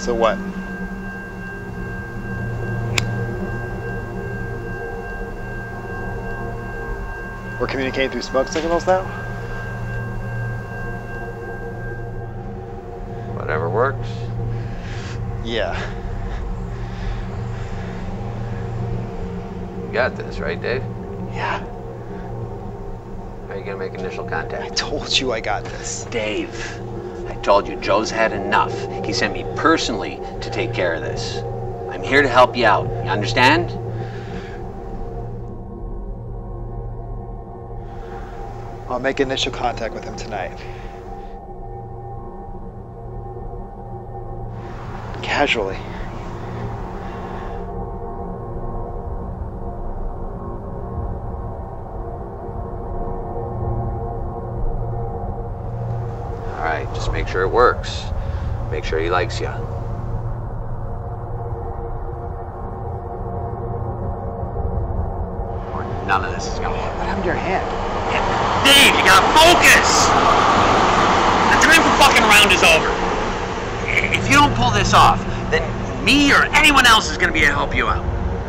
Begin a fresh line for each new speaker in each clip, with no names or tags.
So what? We're communicating through smoke signals now?
Whatever works.
Yeah.
You got this, right, Dave?
Yeah.
How are you gonna make initial contact?
I told you I got this.
Dave, I told you Joe's had enough. He sent me personally to take care of this. I'm here to help you out. You understand?
I'll make initial contact with him tonight. Casually.
All right, just make sure it works. Make sure he likes you. Or none of this is gonna work.
What happened to your hand?
Dave, you gotta focus! The time for fucking around is over. If you don't pull this off, then me or anyone else is gonna be able to help you out.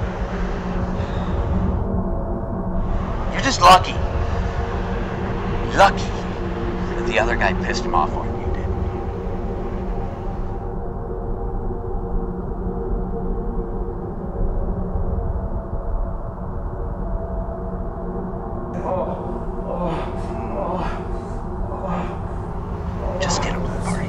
You're just lucky. Lucky that the other guy pissed him off more than you did. Just get him to the party.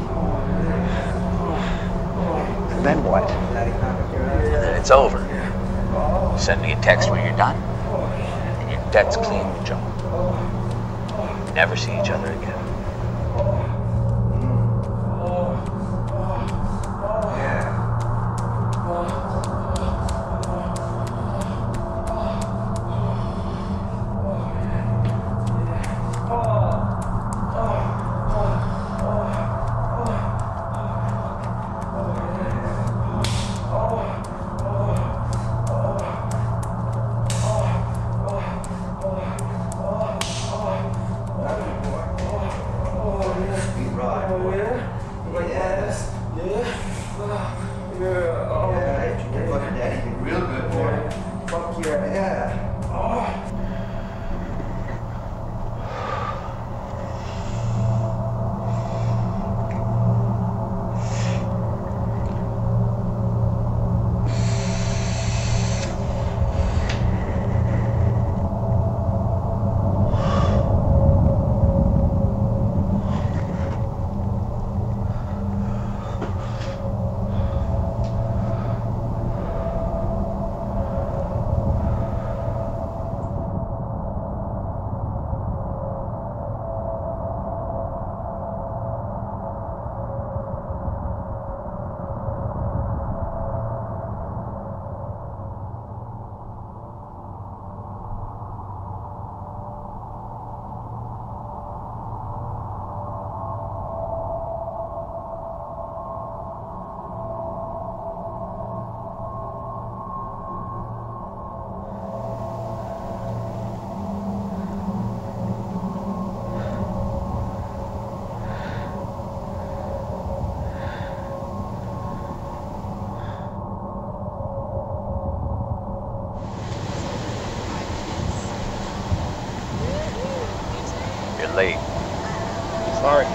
And then what?
And then it's over. Send me a text when you're done, and your debt's clean with Joe. Never see each other again. Late.
Sorry.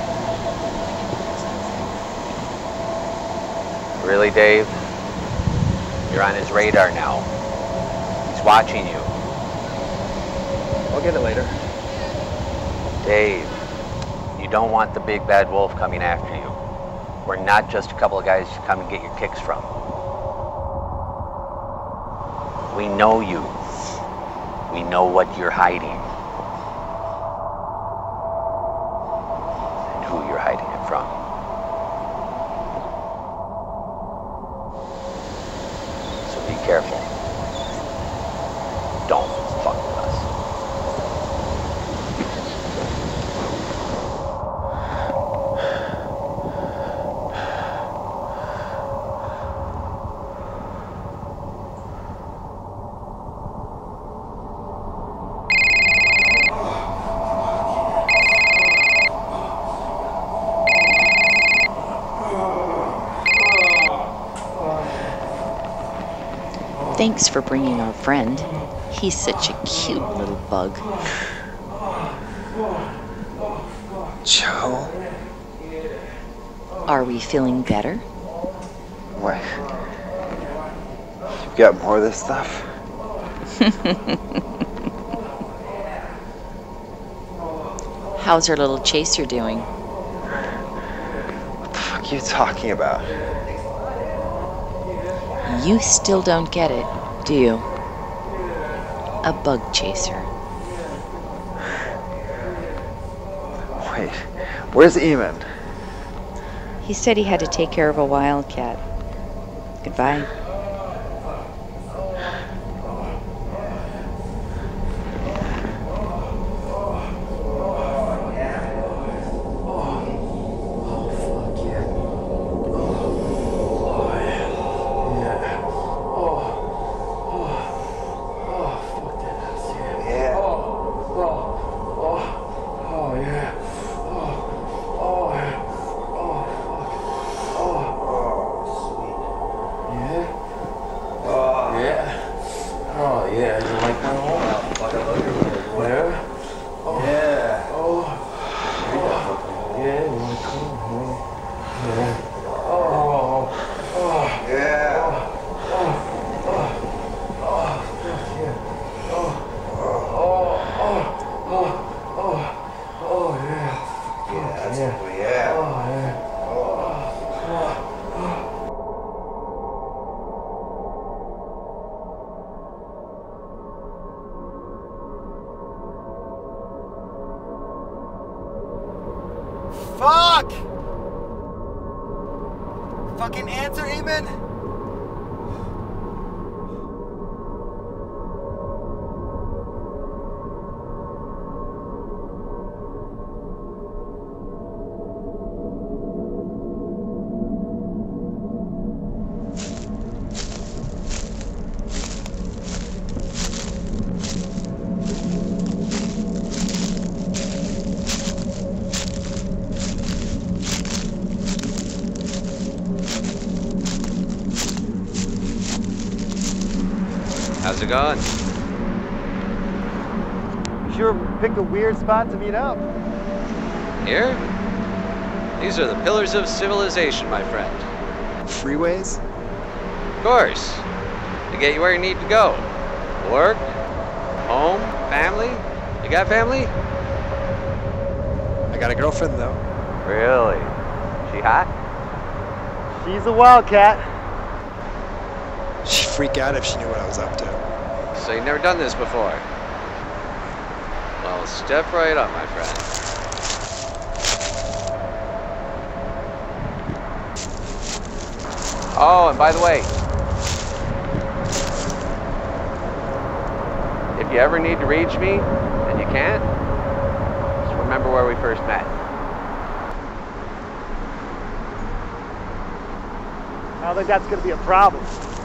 Really, Dave? You're on his radar now. He's watching you.
I'll get it later.
Dave, you don't want the big bad wolf coming after you. We're not just a couple of guys to come and get your kicks from. We know you. We know what you're hiding. And who you're hiding it from. So be careful. Don't fuck with us.
Thanks for bringing our friend. He's such a cute little bug.
Joe?
Are we feeling better?
What? You've got more of this stuff?
How's our little chaser doing?
What the fuck are you talking about?
You still don't get it, do you? A bug chaser.
Wait, where's Eamon?
He said he had to take care of a wildcat. Goodbye.
Fuck! Fucking answer, Eamon!
How's it going?
Sure picked a weird spot to meet up.
Here? These are the pillars of civilization, my friend.
Freeways?
Of course. To get you where you need to go. Work, home, family. You got family?
I got a girlfriend, though.
Really? She hot?
She's a wildcat.
She'd freak out if she knew what I was up to.
So you've never done this before? Well, step right up, my friend. Oh, and by the way, if you ever need to reach me and you can't, just remember where we first met.
I don't think that's gonna be a problem.